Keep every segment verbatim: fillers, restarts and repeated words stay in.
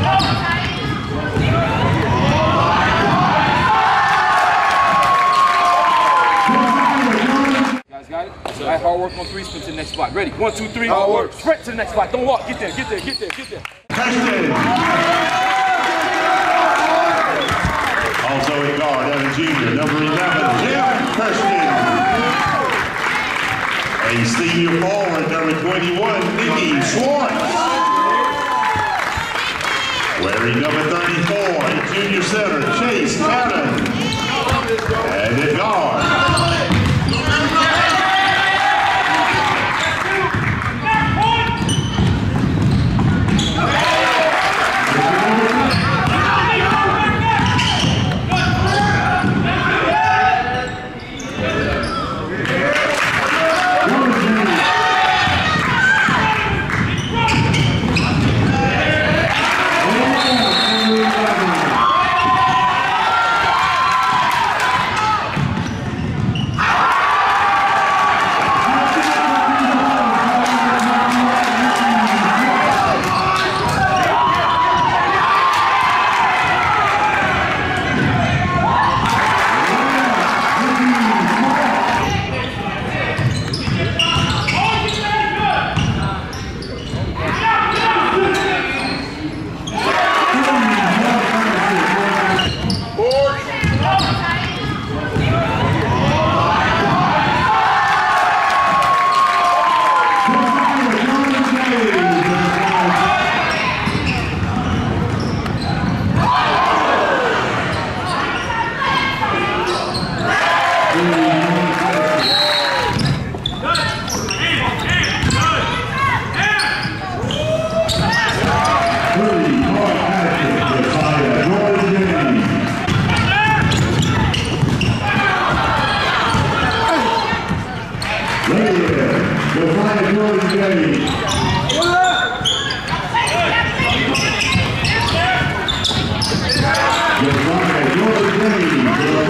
Got it? So, all right, hard work on three, sprint to the next spot. Ready? One, two, three. Hard work. Sprint to the next spot. Don't walk. Get there, get there, get there, get there. Touchdown. Also a guard, Evan Junior, number eleven, Jim Preston. A senior forward, number twenty-one, Nikki Schwartz. Wearing number thirty-four, a junior center, Chase Cannon. And a guard. Josiah Jordan James. Josiah Jordan James.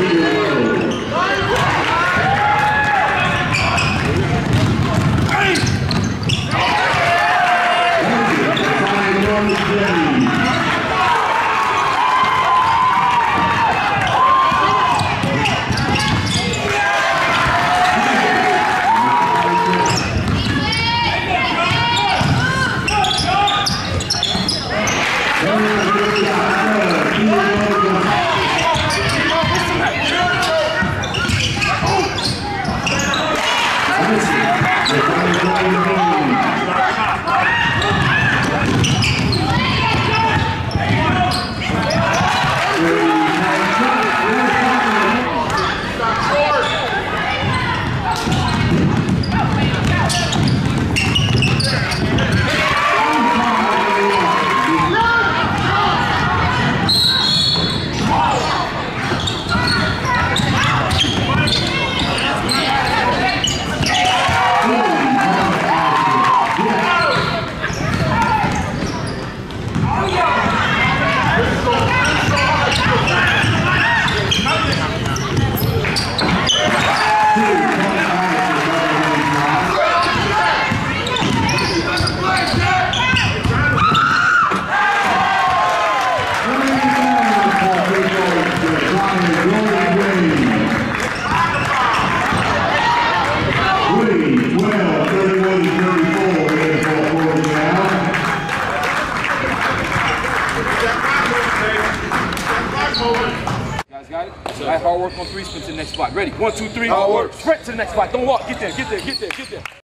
Guys got it? So, all right, hard work on three, sprint to the next spot. Ready? One, two, three. Hard work. Sprint to the next spot. Don't walk. Get there, get there, get there, get there.